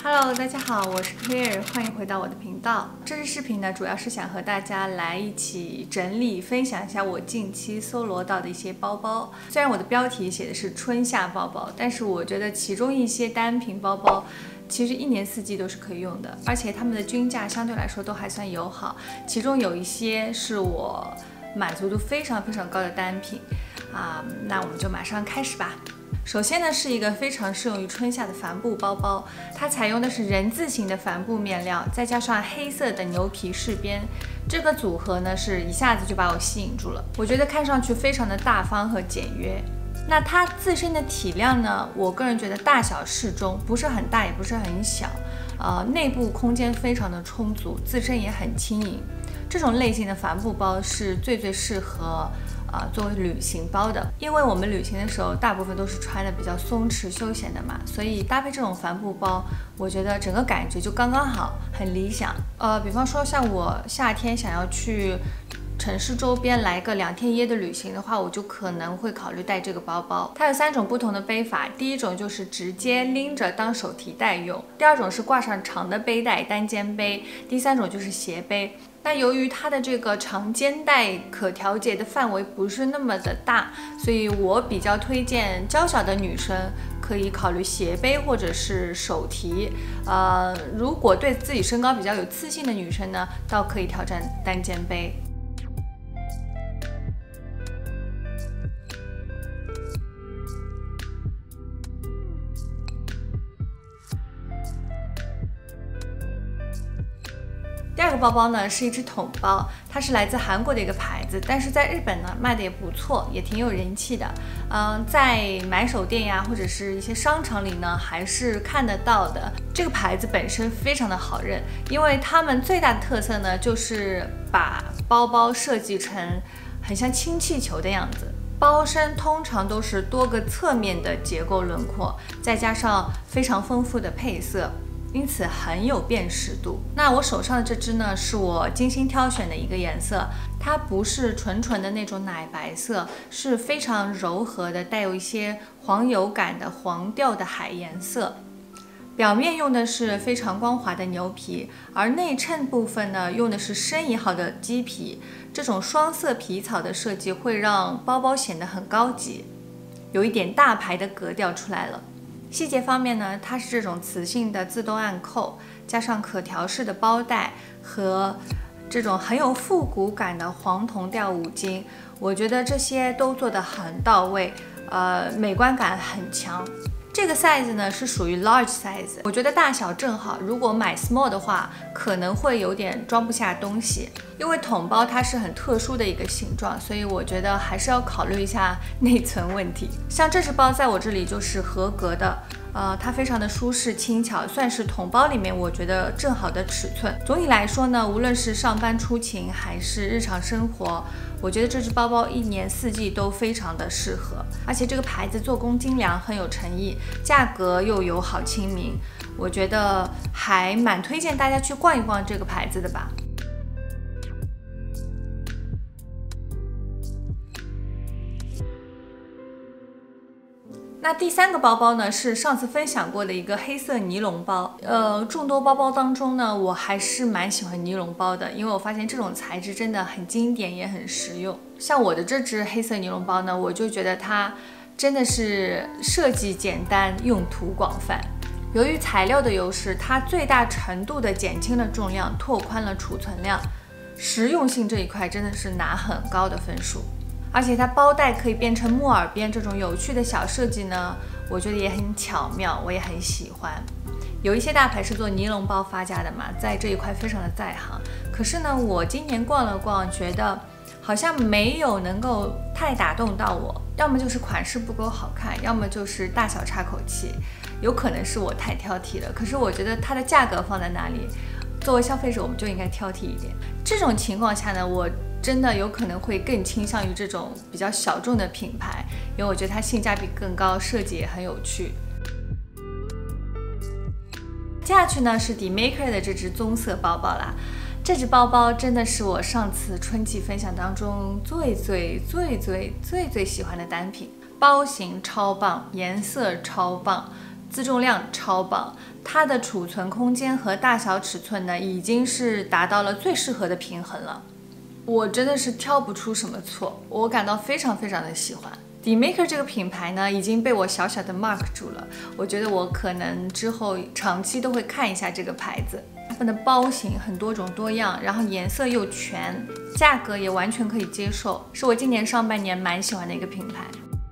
Hello， 大家好，我是 Claire， 欢迎回到我的频道。这支视频呢，主要是想和大家来一起整理分享一下我近期搜罗到的一些包包。虽然我的标题写的是春夏包包，但是我觉得其中一些单品包包其实一年四季都是可以用的，而且它们的均价相对来说都还算友好。其中有一些是我满足度非常高的单品那我们就马上开始吧。首先呢，是一个非常适用于春夏的帆布包包，它采用的是人字形的帆布面料，再加上黑色的牛皮饰边，这个组合呢是一下子就把我吸引住了。我觉得看上去非常的大方和简约。那它自身的体量呢，我个人觉得大小适中，不是很大也不是很小，内部空间非常的充足，自身也很轻盈。这种类型的帆布包是最适合作为旅行包的，因为我们旅行的时候大部分都是穿的比较松弛休闲的嘛，所以搭配这种帆布包，我觉得整个感觉就刚刚好，很理想。比方说像我夏天想要去城市周边来个2天1夜的旅行的话，我就可能会考虑带这个包包。它有3种不同的背法，第一种就是直接拎着当手提袋用，第二种是挂上长的背带单肩背，第3种就是斜背。那由于它的这个长肩带可调节的范围不是那么的大，所以我比较推荐娇小的女生可以考虑斜背或者是手提。如果对自己身高比较有自信的女生呢，倒可以挑战单肩背。第二个包包呢是一只桶包，它是来自韩国的一个牌子，但是在日本呢卖的也不错，也挺有人气的。在买手店呀或者是一些商场里呢还是看得到的。这个牌子本身非常的好认，因为他们最大的特色呢就是把包包设计成很像氢气球的样子。包身通常都是多个侧面的结构轮廓，再加上非常丰富的配色，因此很有辨识度。那我手上的这支呢，是我精心挑选的一个颜色，它不是纯的那种奶白色，是非常柔和的，带有一些黄油感的黄调的海颜色。表面用的是非常光滑的牛皮，而内衬部分呢，用的是深冶好的鸡皮。这种双色皮草的设计会让包包显得很高级，有一点大牌的格调出来了。细节方面呢，它是这种磁性的自动按扣，加上可调式的包带和这种很有复古感的黄铜调五金，我觉得这些都做得很到位，美观感很强。这个 size 呢是属于 large size， 我觉得大小正好，如果买 small 的话，可能会有点装不下东西。因为桶包它是很特殊的一个形状，所以我觉得还是要考虑一下内存问题。像这只包在我这里就是合格的，它非常的舒适轻巧，算是桶包里面我觉得正好的尺寸。总体来说呢，无论是上班出勤还是日常生活，我觉得这只包包一年四季都非常的适合。而且这个牌子做工精良，很有诚意，价格又友好亲民，我觉得还蛮推荐大家去逛一逛这个牌子的吧。那第3个包包呢，是上次分享过的一个黑色尼龙包。众多包包当中呢，我还是蛮喜欢尼龙包的，因为我发现这种材质真的很经典，也很实用。像我的这只黑色尼龙包呢，我就觉得它真的是设计简单，用途广泛。由于材料的优势，它最大程度的减轻了重量，拓宽了储存量，实用性这一块真的是拿很高的分数。而且它包带可以变成木耳边，这种有趣的小设计呢，我觉得也很巧妙，我也很喜欢。有一些大牌是做尼龙包发家的嘛，在这一块非常的在行。可是呢，我今年逛了逛，觉得好像没有能够太打动到我，要么就是款式不够好看，要么就是大小差口气，有可能是我太挑剔了。可是我觉得它的价格放在哪里，作为消费者我们就应该挑剔一点。这种情况下呢，我真的有可能会更倾向于这种比较小众的品牌，因为我觉得它性价比更高，设计也很有趣。接下去呢是 DMaker 的这只棕色包包啦。这只包包真的是我上次春季分享当中最喜欢的单品，包型超棒，颜色超棒， 自重量超棒，它的储存空间和大小尺寸呢，已经是达到了最适合的平衡了。我真的是挑不出什么错，我感到非常非常的喜欢。DMaker 这个品牌呢，已经被我小小的 mark 住了。我觉得我可能之后长期都会看一下这个牌子。它们的包型很多种多样，然后颜色又全，价格也完全可以接受，是我今年上半年蛮喜欢的一个品牌。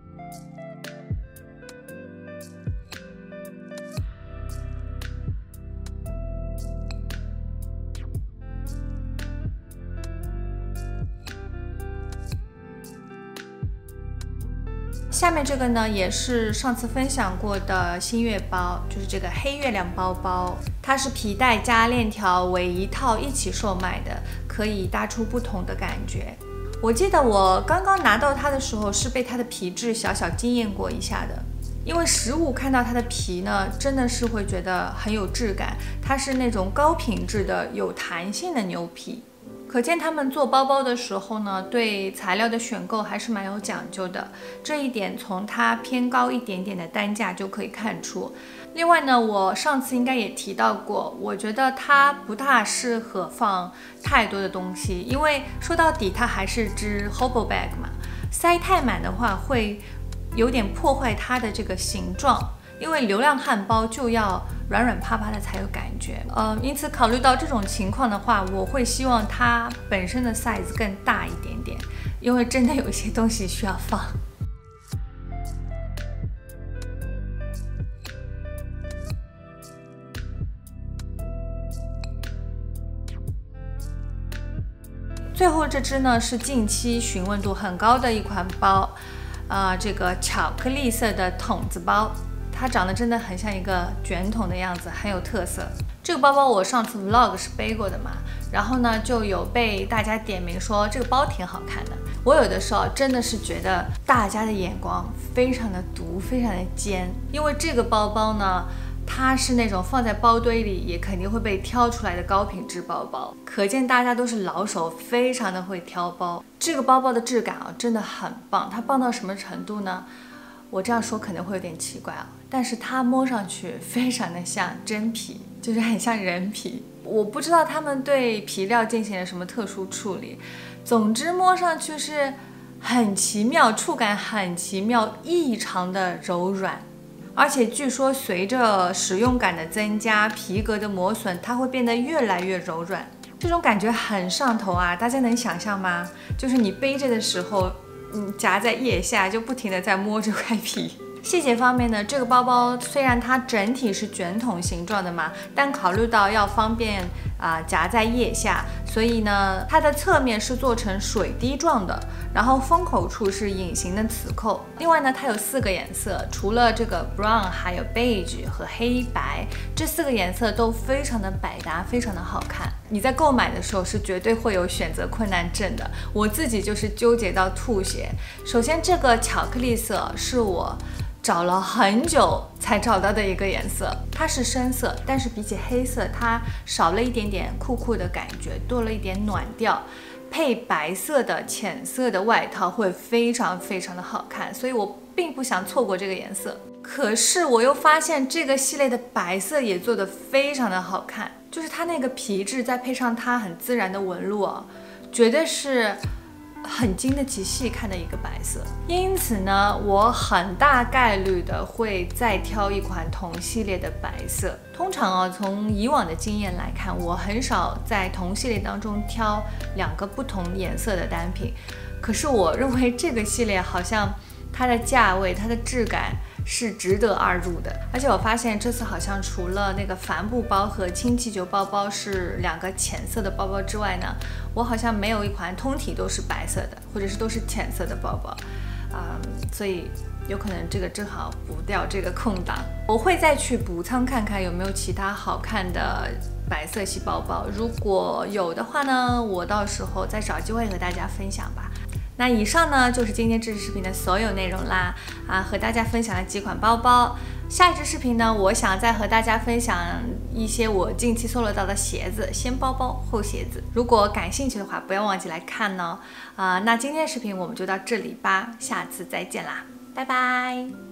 下面这个呢，也是上次分享过的新月包，就是这个黑月亮包包，它是皮带加链条为一套一起售卖的，可以搭出不同的感觉。我记得我刚刚拿到它的时候，是被它的皮质小小惊艳过一下的，因为实物看到它的皮呢，真的是会觉得很有质感，它是那种高品质的有弹性的牛皮。可见他们做包包的时候呢，对材料的选购还是蛮有讲究的，这一点从它偏高一点点的单价就可以看出。另外呢，我上次应该也提到过，我觉得它不大适合放太多的东西，因为说到底它还是只 hobo bag 嘛，塞太满的话会有点破坏它的这个形状。因为流浪汉包就要软软趴趴的才有感觉，因此考虑到这种情况的话，我会希望它本身的 size 更大一点点，因为真的有一些东西需要放。最后这只呢是近期询问度很高的一款包，这个巧克力色的筒子包。它长得真的很像一个卷筒的样子，很有特色。这个包包我上次 vlog 是背过的嘛，然后呢就有被大家点名说这个包挺好看的。我有的时候真的是觉得大家的眼光非常的毒，非常的尖，因为这个包包呢，它是那种放在包堆里也肯定会被挑出来的高品质包包，可见大家都是老手，非常的会挑包。这个包包的质感啊真的很棒，它棒到什么程度呢？我这样说可能会有点奇怪啊，但是它摸上去非常的像真皮，就是很像人皮。我不知道他们对皮料进行了什么特殊处理，总之摸上去是很奇妙，触感很奇妙，异常的柔软。而且据说随着使用感的增加，皮革的磨损，它会变得越来越柔软。这种感觉很上头啊，大家能想象吗？就是你背着的时候，夹在腋下就不停地在摸这块皮。细节方面呢，这个包包虽然它整体是卷筒形状的嘛，但考虑到要方便夹在腋下，所以呢，它的侧面是做成水滴状的，然后封口处是隐形的磁扣。另外呢，它有4个颜色，除了这个 brown， 还有 beige 和黑白，这4个颜色都非常的百搭，非常的好看。你在购买的时候是绝对会有选择困难症的，我自己就是纠结到吐血。首先，这个巧克力色是我找了很久才找到的一个颜色，它是深色，但是比起黑色，它少了一点点酷酷的感觉，多了一点暖调。配白色的浅色的外套会非常非常的好看，所以我并不想错过这个颜色。可是我又发现这个系列的白色也做得非常的好看，就是它那个皮质再配上它很自然的纹路啊，绝对是很经得起细看的一个白色。因此呢，我很大概率的会再挑一款同系列的白色。通常啊，从以往的经验来看，我很少在同系列当中挑2个不同颜色的单品。可是我认为这个系列好像它的价位、它的质感是值得2入的。而且我发现这次好像除了那个帆布包和氢气球包包是2个浅色的包包之外呢，我好像没有一款通体都是白色的，或者是都是浅色的包包，所以有可能这个正好补掉这个空档。我会再去补仓看看有没有其他好看的白色系包包，如果有的话呢，我到时候再找机会和大家分享吧。那以上呢就是今天这支视频的所有内容啦，和大家分享了几款包包。下一支视频呢，我想再和大家分享一些我近期搜罗到的鞋子，先包包后鞋子。如果感兴趣的话，不要忘记来看呢。那今天的视频我们就到这里吧，下次再见啦，拜拜。